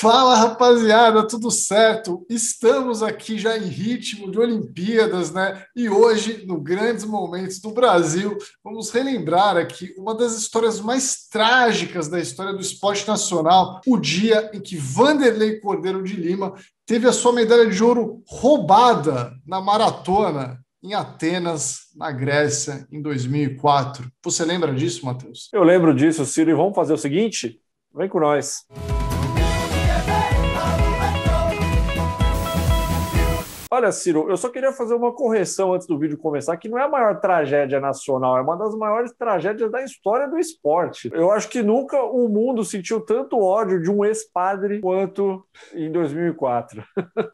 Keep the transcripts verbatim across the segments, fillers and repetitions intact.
Fala, rapaziada, tudo certo? Estamos aqui já em ritmo de Olimpíadas, né? E hoje, no Grandes Momentos do Brasil, vamos relembrar aqui uma das histórias mais trágicas da história do esporte nacional, o dia em que Wanderlei Cordeiro de Lima teve a sua medalha de ouro roubada na maratona em Atenas, na Grécia, em dois mil e quatro. Você lembra disso, Matheus? Eu lembro disso, Ciro, e vamos fazer o seguinte? Vem com nós. Olha, Ciro, eu só queria fazer uma correção antes do vídeo começar, que não é a maior tragédia nacional, é uma das maiores tragédias da história do esporte. Eu acho que nunca o mundo sentiu tanto ódio de um ex-padre quanto em dois mil e quatro.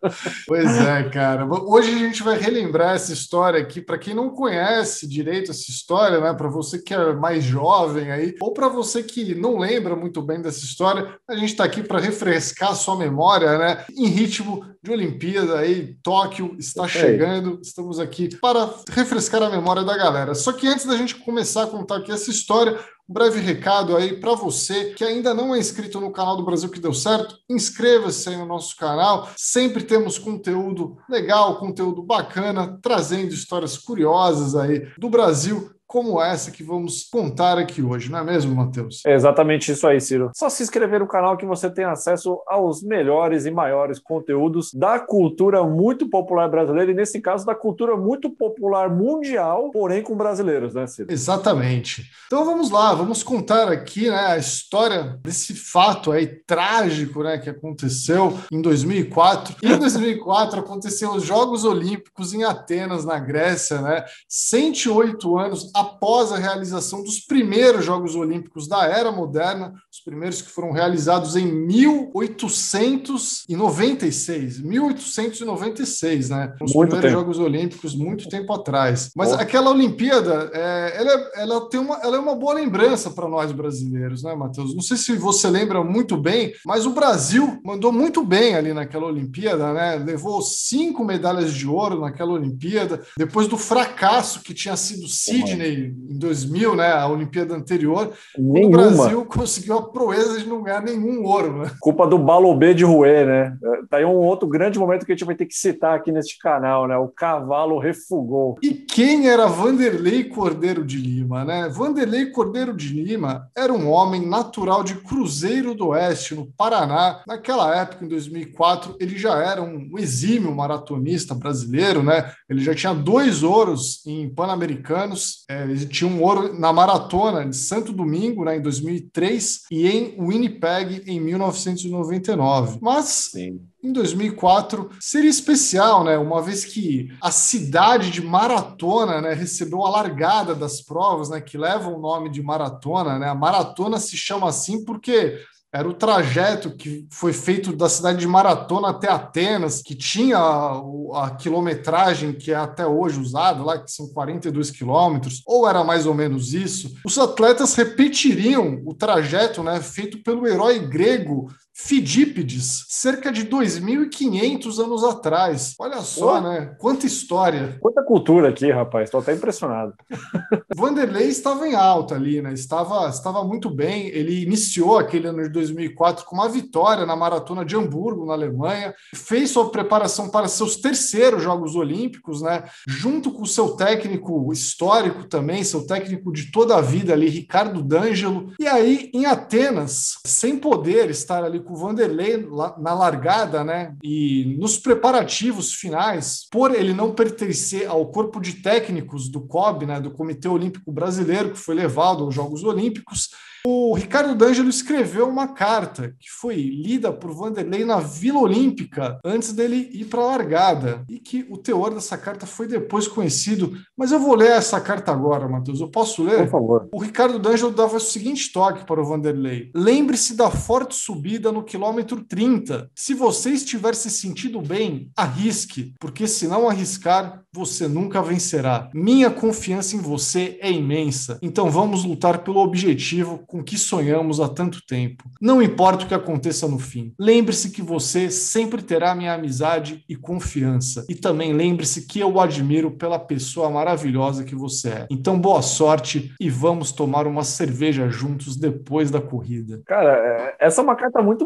Pois é, cara. Hoje a gente vai relembrar essa história aqui, para quem não conhece direito essa história, né? Para você que é mais jovem aí, ou para você que não lembra muito bem dessa história, a gente está aqui para refrescar a sua memória, né? Em ritmo de Olimpíada aí, Tóquio está chegando, estamos aqui para refrescar a memória da galera. Só que antes da gente começar a contar aqui essa história, um breve recado aí para você que ainda não é inscrito no canal do Brasil que deu certo, inscreva-se aí no nosso canal, sempre temos conteúdo legal, conteúdo bacana, trazendo histórias curiosas aí do Brasil, como essa que vamos contar aqui hoje, não é mesmo, Matheus? É exatamente isso aí, Ciro. Só se inscrever no canal que você tem acesso aos melhores e maiores conteúdos da cultura muito popular brasileira e, nesse caso, da cultura muito popular mundial, porém com brasileiros, né, Ciro? Exatamente. Então vamos lá, vamos contar aqui, né, a história desse fato aí trágico, né, que aconteceu em dois mil e quatro. E em dois mil e quatro aconteceram os Jogos Olímpicos em Atenas, na Grécia, né, cento e oito anos após a realização dos primeiros Jogos Olímpicos da Era Moderna, os primeiros que foram realizados em mil oitocentos e noventa e seis. mil oitocentos e noventa e seis, né? Os Muito primeiros tempo. Jogos Olímpicos, muito tempo atrás. Mas Oh. aquela Olimpíada, é, ela, ela, tem uma, ela é uma boa lembrança para nós brasileiros, né, Matheus? Não sei se você lembra muito bem, mas o Brasil mandou muito bem ali naquela Olimpíada, né? Levou cinco medalhas de ouro naquela Olimpíada, depois do fracasso que tinha sido Sydney em dois mil, né, a Olimpíada anterior, quando o Brasil conseguiu a proeza de não ganhar nenhum ouro, né? Culpa do Balobê de Rouet, né? Tá aí um outro grande momento que a gente vai ter que citar aqui neste canal, né? O cavalo refugou. E quem era Wanderlei Cordeiro de Lima, né? Wanderlei Cordeiro de Lima era um homem natural de Cruzeiro do Oeste, no Paraná. Naquela época, em dois mil e quatro, ele já era um exímio maratonista brasileiro, né? Ele já tinha dois ouros em Pan-Americanos. É, ele tinha um ouro na maratona de Santo Domingo, né, em dois mil e três, e em Winnipeg em mil novecentos e noventa e nove. Mas Sim. Em dois mil e quatro seria especial, né? Uma vez que a cidade de Maratona, né, recebeu a largada das provas, né, que leva o nome de maratona, né? A maratona se chama assim porque era o trajeto que foi feito da cidade de Maratona até Atenas, que tinha a, a quilometragem que é até hoje usada, lá que são quarenta e dois quilômetros, ou era mais ou menos isso. Os atletas repetiriam o trajeto, né, feito pelo herói grego Fidípides, cerca de dois mil e quinhentos anos atrás. Olha só, oh. né? Quanta história. Quanta cultura aqui, rapaz. Estou até impressionado. Vanderlei estava em alta ali, né? Estava, estava muito bem. Ele iniciou aquele ano de dois mil e quatro com uma vitória na Maratona de Hamburgo, na Alemanha. Fez sua preparação para seus terceiros Jogos Olímpicos, né? Junto com o seu técnico histórico também, seu técnico de toda a vida ali, Ricardo D'Angelo. E aí, em Atenas, sem poder estar ali com o Wanderlei na largada, né, e nos preparativos finais, por ele não pertencer ao corpo de técnicos do C O B, né, do Comitê Olímpico Brasileiro, que foi levado aos Jogos Olímpicos, o Ricardo D'Angelo escreveu uma carta que foi lida por Wanderlei na Vila Olímpica antes dele ir para a largada, e que o teor dessa carta foi depois conhecido, mas eu vou ler essa carta agora, Matheus, eu posso ler? Por favor. O Ricardo D'Angelo dava o seguinte toque para o Wanderlei: lembre-se da forte subida no quilômetro trinta. Se você estiver se sentindo bem, arrisque, porque se não arriscar, você nunca vencerá. Minha confiança em você é imensa, então vamos lutar pelo objetivo com que sonhamos há tanto tempo. Não importa o que aconteça no fim. Lembre-se que você sempre terá minha amizade e confiança. E também lembre-se que eu o admiro pela pessoa maravilhosa que você é. Então, boa sorte e vamos tomar uma cerveja juntos depois da corrida. Cara, essa é uma carta muito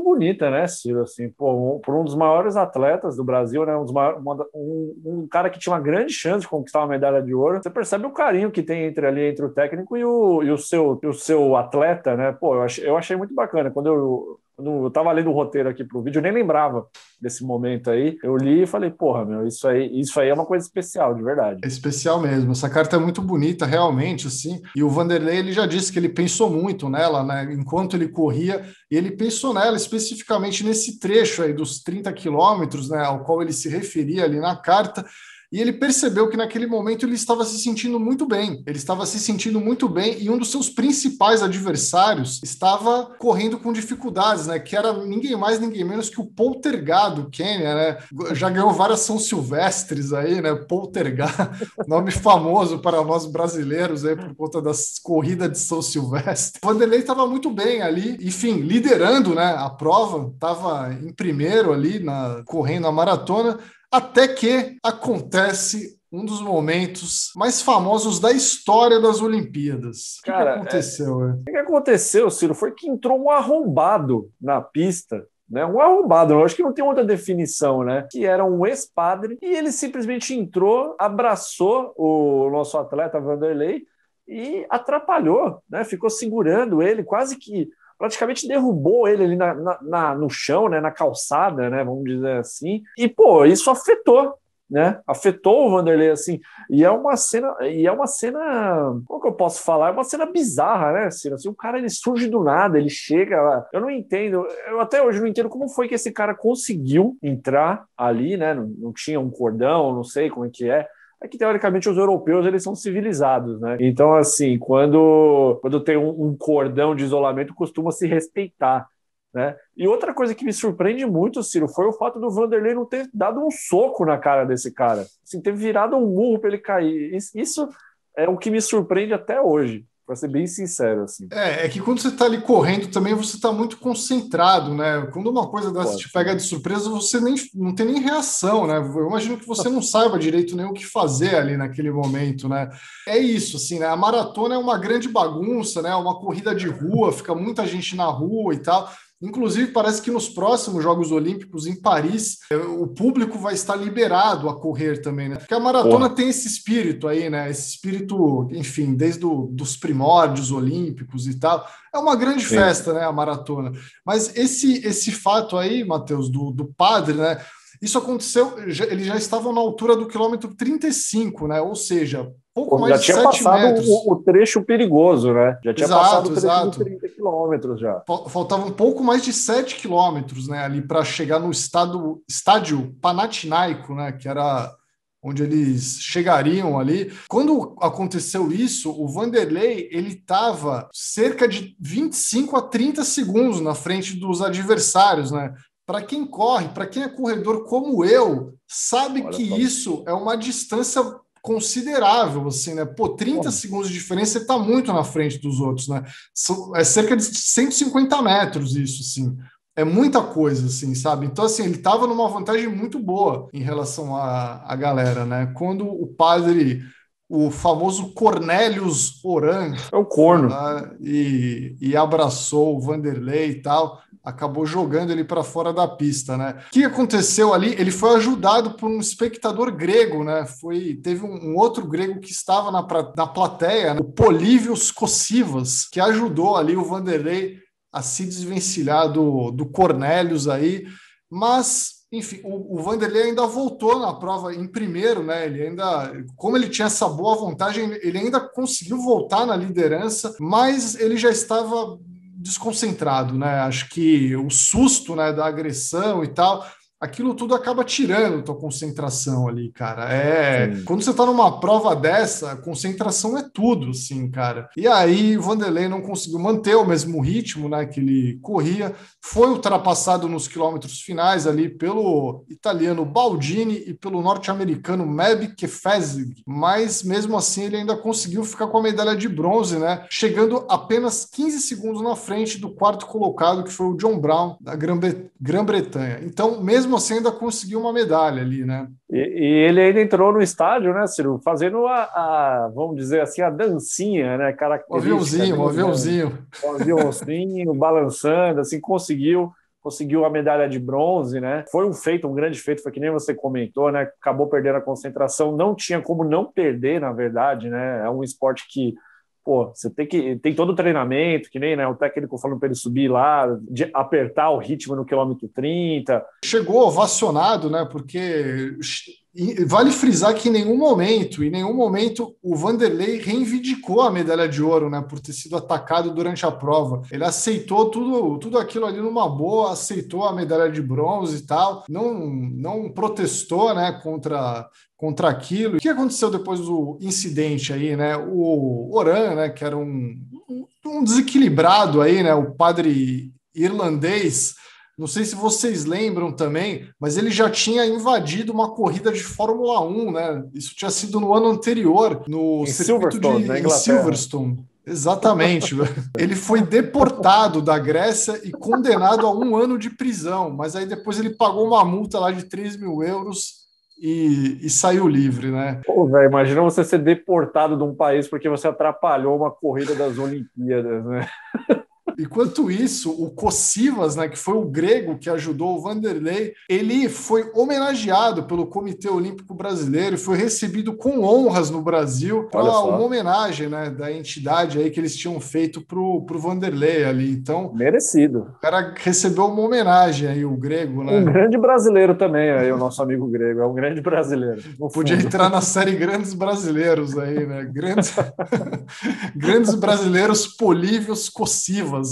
muito bonita, né, Ciro? Assim, pô, um, por um dos maiores atletas do Brasil, né, um, dos maiores, uma, um, um cara que tinha uma grande chance de conquistar uma medalha de ouro. Você percebe o carinho que tem entre ali entre o técnico e o, e o, seu, e o seu atleta, né? Pô, eu achei, eu achei muito bacana. Quando eu, quando eu tava lendo o roteiro aqui pro vídeo, eu nem lembrava desse momento aí. Eu li e falei, porra, meu, isso aí, isso aí é uma coisa especial, de verdade. É especial mesmo. Essa carta é muito bonita, realmente, assim. E o Vanderlei, ele já disse que ele pensou muito nela, né? Enquanto ele corria, e ele pensou nela especificamente nesse trecho aí dos trinta quilômetros, né? Ao qual ele se referia ali na carta. E ele percebeu que naquele momento ele estava se sentindo muito bem. Ele estava se sentindo muito bem e um dos seus principais adversários estava correndo com dificuldades, né? Que era ninguém mais, ninguém menos que o Poltergar do Quênia, né? Já ganhou várias São Silvestres aí, né? Poltergar, nome famoso para nós brasileiros aí por conta das corridas de São Silvestre. O Vanderlei estava muito bem ali, enfim, liderando, né? A prova, estava em primeiro ali, na, correndo a maratona. Até que acontece um dos momentos mais famosos da história das Olimpíadas. O que, Cara, que aconteceu? É... O que aconteceu, Ciro, foi que entrou um arrombado na pista, né? Um arrombado, eu acho que não tem outra definição, né? Que era um ex-padre, e ele simplesmente entrou, abraçou o nosso atleta Vanderlei e atrapalhou, né? Ficou segurando ele, quase que praticamente derrubou ele ali na, na, na, no chão, né, na calçada, né, vamos dizer assim, e, pô, isso afetou, né, afetou o Vanderlei, assim, e é uma cena, e é uma cena, como que eu posso falar, é uma cena bizarra, né, Ciro? Assim, o cara, ele surge do nada, ele chega lá, eu não entendo, eu até hoje não entendo como foi que esse cara conseguiu entrar ali, né, não, não tinha um cordão, não sei como é que é, é que, teoricamente, os europeus, eles são civilizados, né? Então, assim, quando, quando tem um, um cordão de isolamento, costuma se respeitar, né? E outra coisa que me surpreende muito, Ciro, foi o fato do Vanderlei não ter dado um soco na cara desse cara. Assim, ter virado um murro para ele cair. Isso, isso é o que me surpreende até hoje, para ser bem sincero, assim. É, é que quando você está ali correndo também, você está muito concentrado, né? Quando uma coisa dessa Pode. te pega de surpresa, você nem, não tem nem reação, né? Eu imagino que você não saiba direito nem o que fazer ali naquele momento, né? É isso, assim, né? A maratona é uma grande bagunça, né? Uma corrida de rua, fica muita gente na rua e tal. Inclusive, parece que nos próximos Jogos Olímpicos, em Paris, o público vai estar liberado a correr também, né? Porque a maratona Porra. tem esse espírito aí, né? Esse espírito, enfim, desde o, dos primórdios olímpicos e tal. É uma grande Sim. festa, né? A maratona. Mas esse, esse fato aí, Matheus, do, do padre, né? Isso aconteceu, já, eles já estavam na altura do quilômetro trinta e cinco, né? Ou seja, pouco já mais de tinha sete passado metros. O, o trecho perigoso, né? Já tinha exato, passado o trecho exato. de trinta quilômetros já. Faltava um pouco mais de sete quilômetros, né? Ali para chegar no estado, estádio Panathinaiko, né? Que era onde eles chegariam ali. Quando aconteceu isso, o Vanderlei ele estava cerca de vinte e cinco a trinta segundos na frente dos adversários, né? Para quem corre, para quem é corredor como eu, sabe Olha que só. Isso é uma distância considerável, assim, né? Pô, trinta Bom. segundos de diferença, você tá muito na frente dos outros, né? É cerca de cento e cinquenta metros isso, assim. É muita coisa, assim, sabe? Então, assim, ele tava numa vantagem muito boa em relação à, à galera, né? Quando o padre, o famoso Cornelius Oran, é o corno, lá e, e abraçou o Vanderlei e tal, acabou jogando ele para fora da pista, né? O que aconteceu ali? Ele foi ajudado por um espectador grego, né? Foi, teve um, um outro grego que estava na, na plateia, né? O Polívios Cossivas, que ajudou ali o Vanderlei a se desvencilhar do, do Cornelius aí, mas enfim, o, o Vanderlei ainda voltou na prova em primeiro, né? Ele ainda, como ele tinha essa boa vantagem, ele ainda conseguiu voltar na liderança, mas ele já estava desconcentrado, né? Acho que o susto, né, da agressão e tal, aquilo tudo acaba tirando tua concentração ali, cara. É, Sim. Quando você tá numa prova dessa, concentração é tudo, assim, cara. E aí o Vanderlei não conseguiu manter o mesmo ritmo, né, que ele corria, foi ultrapassado nos quilômetros finais ali pelo italiano Baldini e pelo norte-americano Meb Kefezig, mas mesmo assim ele ainda conseguiu ficar com a medalha de bronze, né, chegando apenas quinze segundos na frente do quarto colocado, que foi o John Brown, da Grã-Bretanha. Então, mesmo assim, ainda conseguiu uma medalha ali, né? E, e ele ainda entrou no estádio, né, Ciro? Fazendo a, a vamos dizer assim, a dancinha, né? O aviãozinho, o aviãozinho. O aviãozinho, balançando, assim, conseguiu conseguiu a medalha de bronze, né? Foi um feito, um grande feito, foi que nem você comentou, né? Acabou perdendo a concentração, não tinha como não perder, na verdade, né? É um esporte que, pô, você tem que tem todo o treinamento, que nem, né, o técnico falando para ele subir lá, de apertar o ritmo no quilômetro trinta. Chegou ovacionado, né? Porque vale frisar que em nenhum momento, em nenhum momento, o Vanderlei reivindicou a medalha de ouro, né? Por ter sido atacado durante a prova. Ele aceitou tudo, tudo aquilo ali numa boa, aceitou a medalha de bronze e tal, não, não protestou, né? Contra contra aquilo. O que aconteceu depois do incidente aí, né? O Oran, né? Que era um, um desequilibrado aí, né? O padre irlandês. Não sei se vocês lembram também, mas ele já tinha invadido uma corrida de Fórmula um, né? Isso tinha sido no ano anterior, no em circuito Silverstone, de na em Inglaterra. Silverstone. Exatamente. Ele foi deportado da Grécia e condenado a um ano de prisão, mas aí depois ele pagou uma multa lá de três mil euros e, e saiu livre, né? Pô, velho, imagina você ser deportado de um país porque você atrapalhou uma corrida das Olimpíadas, né? Enquanto isso, o Cosivas, né, que foi o grego que ajudou o Vanderlei, ele foi homenageado pelo Comitê Olímpico Brasileiro e foi recebido com honras no Brasil para uma homenagem, né, da entidade aí que eles tinham feito para o Vanderlei ali. Então, merecido. O cara recebeu uma homenagem aí, o grego, né? Um grande brasileiro também, aí, o nosso amigo grego, é um grande brasileiro. Podia entrar na série Grandes Brasileiros aí, né? Grandes, grandes brasileiros polívios Cosivas.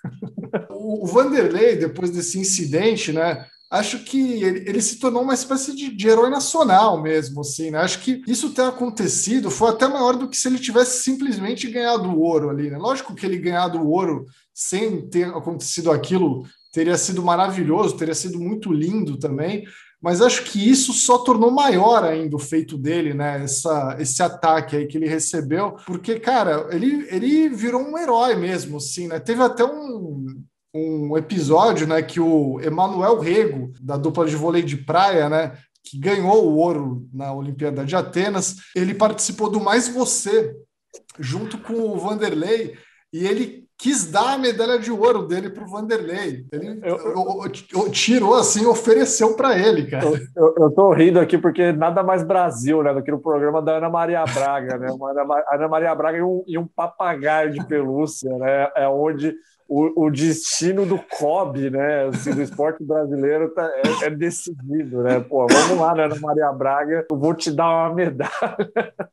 O Vanderlei, depois desse incidente, né? Acho que ele, ele se tornou uma espécie de, de herói nacional mesmo, assim, né? Acho que isso ter acontecido foi até maior do que se ele tivesse simplesmente ganhado o ouro ali, né? Lógico que ele ganhado o ouro sem ter acontecido aquilo teria sido maravilhoso, teria sido muito lindo também, mas acho que isso só tornou maior ainda o feito dele, né? Essa, esse ataque aí que ele recebeu, porque, cara, ele, ele virou um herói mesmo, assim, né? Teve até um... um episódio, né, que o Emanuel Rego, da dupla de vôlei de praia, né, que ganhou o ouro na Olimpíada de Atenas, ele participou do Mais Você, junto com o Vanderlei, e ele quis dar a medalha de ouro dele para o Vanderlei. Ele eu, eu, eu, tirou assim, ofereceu para ele, cara. Eu, eu, eu tô rindo aqui porque nada mais Brasil, né, do que no programa da Ana Maria Braga, né? Uma Ana, Ana Maria Braga e um, e um papagaio de pelúcia, né? É onde o, o destino do C O B, né, assim, do esporte brasileiro tá, é, é decidido, né? Pô, vamos lá, né, Ana Maria Braga, eu vou te dar uma medalha.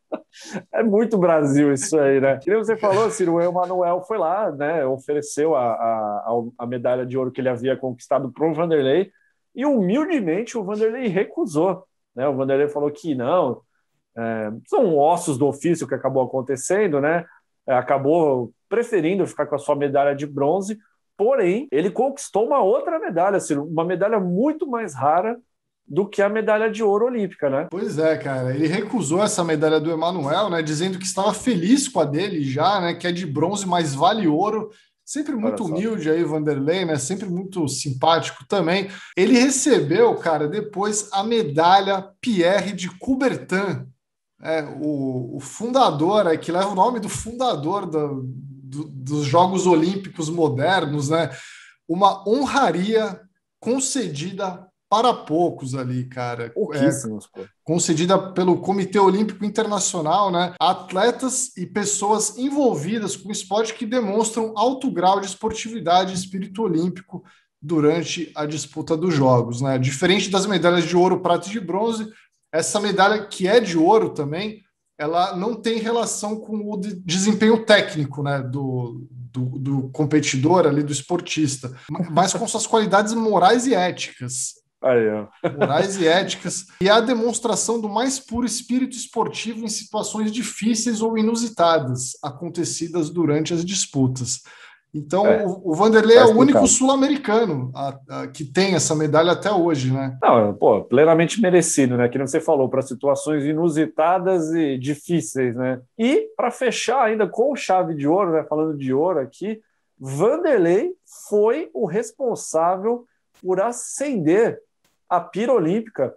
É muito Brasil isso aí, né? Que nem você falou, Ciro, o Emanuel foi lá, né? Ofereceu a, a, a medalha de ouro que ele havia conquistado para o Vanderlei e humildemente o Vanderlei recusou, né? O Vanderlei falou que não, é, são ossos do ofício que acabou acontecendo, né? É, acabou preferindo ficar com a sua medalha de bronze, porém ele conquistou uma outra medalha, Ciro, uma medalha muito mais rara do que a medalha de ouro olímpica, né? Pois é, cara. Ele recusou essa medalha do Emanuel, né? Dizendo que estava feliz com a dele já, né? Que é de bronze, mas vale ouro. Sempre muito humilde aí, Vanderlei, né? Sempre muito simpático também. Ele recebeu, cara, depois a medalha Pierre de Coubertin, é, o, o fundador, é, que leva o nome do fundador do, do, dos Jogos Olímpicos modernos, né? Uma honraria concedida para poucos ali, cara. Pouquíssimos, é, concedida pelo Comitê Olímpico Internacional, né? Atletas e pessoas envolvidas com esporte que demonstram alto grau de esportividade e espírito olímpico durante a disputa dos Jogos, né? Diferente das medalhas de ouro, prata e de bronze, essa medalha, que é de ouro também, ela não tem relação com o de desempenho técnico, né? Do, do, do competidor ali, do esportista, mas com suas qualidades morais e éticas. Aí, ó. Morais e éticas, e a demonstração do mais puro espírito esportivo em situações difíceis ou inusitadas, acontecidas durante as disputas. Então, é, o, o Vanderlei é o único sul-americano a, a, que tem essa medalha até hoje, né? Não, pô, plenamente merecido, né? Que não você falou, para situações inusitadas e difíceis, né? E, para fechar ainda com chave de ouro, né? Falando de ouro aqui, Vanderlei foi o responsável por acender a pira olímpica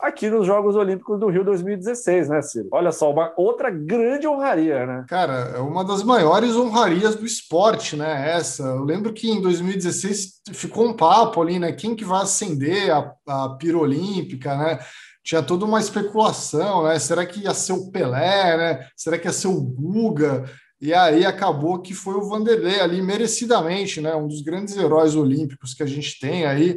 aqui nos Jogos Olímpicos do Rio dois mil e dezesseis, né, Ciro? Olha só, uma outra grande honraria, né? Cara, é uma das maiores honrarias do esporte, né? Essa. Eu lembro que em dois mil e dezesseis ficou um papo ali, né? Quem que vai acender a, a pira olímpica, né? Tinha toda uma especulação, né? Será que ia ser o Pelé, né? Será que ia ser o Guga? E aí acabou que foi o Vanderlei ali, merecidamente, né? Um dos grandes heróis olímpicos que a gente tem aí,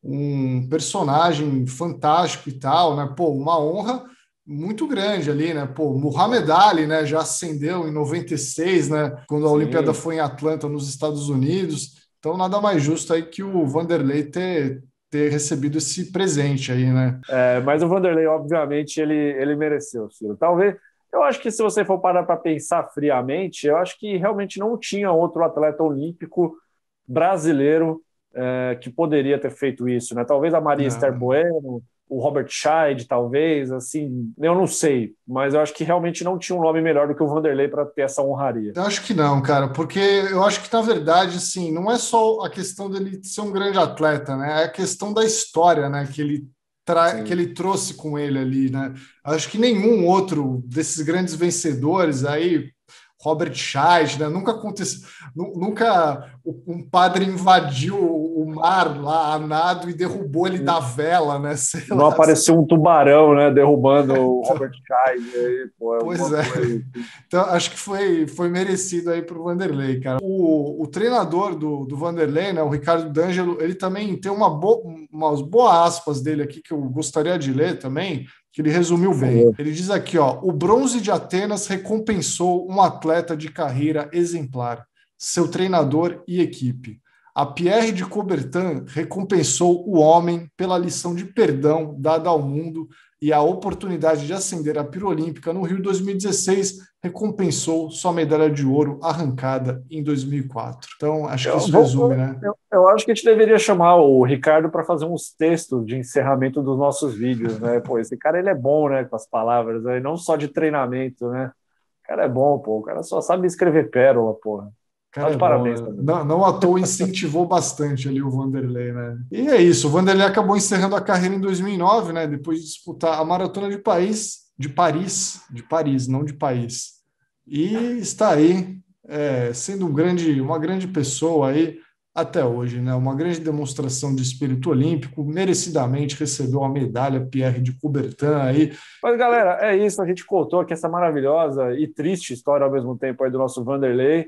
um personagem fantástico e tal, né? Pô, uma honra muito grande ali, né? Pô, Muhammad Ali, né? Já ascendeu em noventa e seis, né? Quando a Sim. Olimpíada foi em Atlanta, nos Estados Unidos. Então, nada mais justo aí que o Vanderlei ter, ter recebido esse presente aí, né? É, mas o Vanderlei, obviamente, ele, ele mereceu, Ciro. Talvez, eu acho que se você for parar para pensar friamente, eu acho que realmente não tinha outro atleta olímpico brasileiro é, que poderia ter feito isso, né? Talvez a Maria Esther Não. Bueno, o Robert Scheid, talvez, assim, eu não sei, mas eu acho que realmente não tinha um nome melhor do que o Vanderlei para ter essa honraria. Eu acho que não, cara, porque eu acho que, na verdade, assim, não é só a questão dele ser um grande atleta, né? É a questão da história, né? Que ele, tra... que ele trouxe com ele ali, né? Acho que nenhum outro desses grandes vencedores aí, Robert Scheid, né? Nunca aconteceu, nunca um padre invadiu o mar lá a nado e derrubou ele da vela, né? Sei não lá, apareceu um tubarão, né, derrubando o então, Robert Scheid aí, pô, é pois uma é. coisa. Então, acho que foi, foi merecido aí para o Vanderlei, cara. O, o treinador do, do Vanderlei, né, o Ricardo D'Angelo, ele também tem uma bo, umas boas aspas dele aqui que eu gostaria de ler também, que ele resumiu bem. Ele diz aqui, ó, o bronze de Atenas recompensou um atleta de carreira exemplar, seu treinador e equipe. A Pierre de Coubertin recompensou o homem pela lição de perdão dada ao mundo e a oportunidade de ascender a pira olímpica no Rio dois mil e dezesseis recompensou sua medalha de ouro arrancada em dois mil e quatro. Então, acho que Eu, isso vou, resume, né? eu, eu acho que a gente deveria chamar o Ricardo para fazer uns textos de encerramento dos nossos vídeos, né? Pô, esse cara ele é bom, né, com as palavras, né? Não só de treinamento, né? O cara é bom, pô. O cara só sabe escrever pérola, porra. Tá Cara, de é bom, parabéns né? também. Não, não à toa incentivou bastante ali o Vanderlei, né? E é isso, o Vanderlei acabou encerrando a carreira em dois mil e nove, né? Depois de disputar a Maratona de Paris, de Paris, de Paris, não de país. E está aí, é, sendo um grande, uma grande pessoa aí até hoje, né? Uma grande demonstração de espírito olímpico, merecidamente recebeu a medalha Pierre de Coubertin aí. Mas, galera, é isso. A gente contou aqui essa maravilhosa e triste história ao mesmo tempo aí do nosso Vanderlei.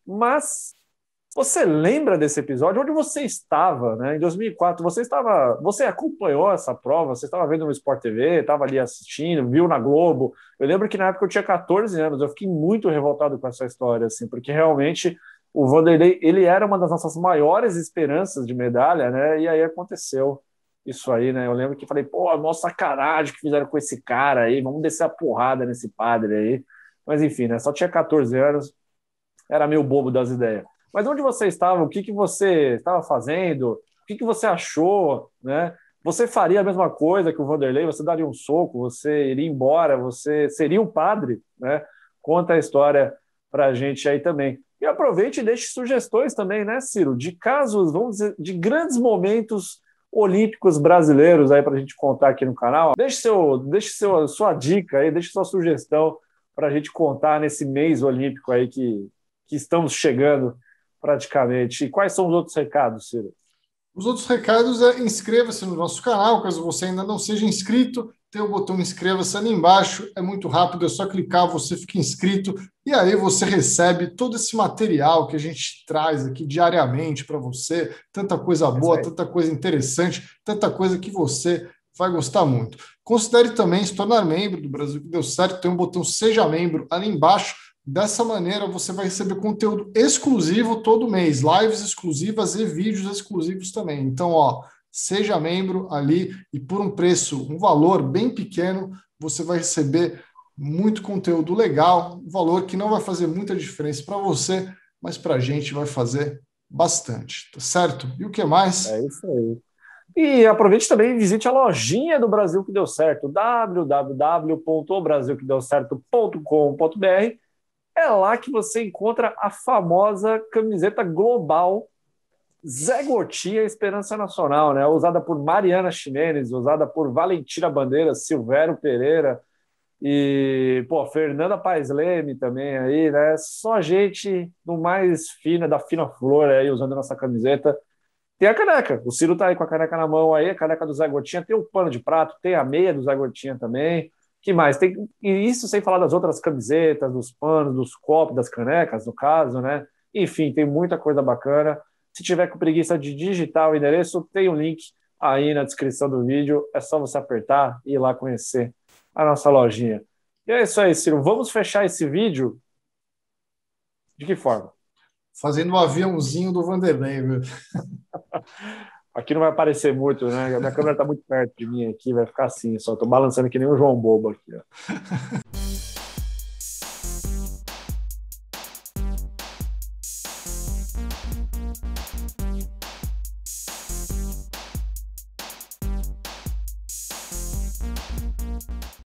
Mas você lembra desse episódio? Onde você estava, né? Em dois mil e quatro, você estava, você acompanhou essa prova? Você estava vendo no Sport T V, estava ali assistindo, viu na Globo? Eu lembro que na época eu tinha catorze anos, eu fiquei muito revoltado com essa história, assim, porque realmente o Vanderlei, ele era uma das nossas maiores esperanças de medalha, né? E aí aconteceu isso aí, né? Eu lembro que falei, pô, mó sacanagem que fizeram com esse cara aí, vamos descer a porrada nesse padre aí. Mas enfim, né? Só tinha catorze anos, era meio bobo das ideias. Mas onde você estava? O que, que você estava fazendo? O que, que você achou? Né? Você faria a mesma coisa que o Vanderlei? Você daria um soco? Você iria embora? Você seria um padre? Né? Conta a história para a gente aí também. E aproveite e deixe sugestões também, né, Ciro? De casos, vamos dizer, de grandes momentos olímpicos brasileiros aí para a gente contar aqui no canal. Deixe, seu, deixe seu, sua dica aí, deixe sua sugestão para a gente contar nesse mês olímpico aí que, que estamos chegando praticamente. E quais são os outros recados, Ciro? Os outros recados é inscreva-se no nosso canal, caso você ainda não seja inscrito, tem o botão inscreva-se ali embaixo, é muito rápido, é só clicar, você fica inscrito e aí você recebe todo esse material que a gente traz aqui diariamente para você, tanta coisa boa, tanta coisa interessante, tanta coisa que você vai gostar muito. Considere também se tornar membro do Brasil que deu certo, tem um botão seja membro ali embaixo. Dessa maneira, você vai receber conteúdo exclusivo todo mês, lives exclusivas e vídeos exclusivos também. Então, ó, seja membro ali e por um preço, um valor bem pequeno, você vai receber muito conteúdo legal, um valor que não vai fazer muita diferença para você, mas para a gente vai fazer bastante, tá certo? E o que mais? É isso aí. E aproveite também e visite a lojinha do Brasil que deu certo, w w w ponto o brasil que deu certo ponto com ponto b r. É lá que você encontra a famosa camiseta global Zé Gotinha Esperança Nacional, né? Usada por Mariana Ximenes, usada por Valentina Bandeiras, Silvério Pereira e, pô, Fernanda Paes Leme também aí, né? Só gente do mais fina, da fina flor aí, usando a nossa camiseta. Tem a caneca, o Ciro tá aí com a caneca na mão aí, a caneca do Zé Gotinha, tem o pano de prato, tem a meia do Zé Gotinha também. Que mais? Tem, e isso sem falar das outras camisetas, dos panos, dos copos, das canecas, no caso, né? Enfim, tem muita coisa bacana. Se tiver com preguiça de digitar o endereço, tem o um link aí na descrição do vídeo. É só você apertar e ir lá conhecer a nossa lojinha. E é isso aí, Ciro. Vamos fechar esse vídeo de que forma? Fazendo um aviãozinho do Vanderlei, viu? Aqui não vai aparecer muito, né? A minha câmera está muito perto de mim aqui, vai ficar assim, só estou balançando que nem um João Bobo aqui, ó.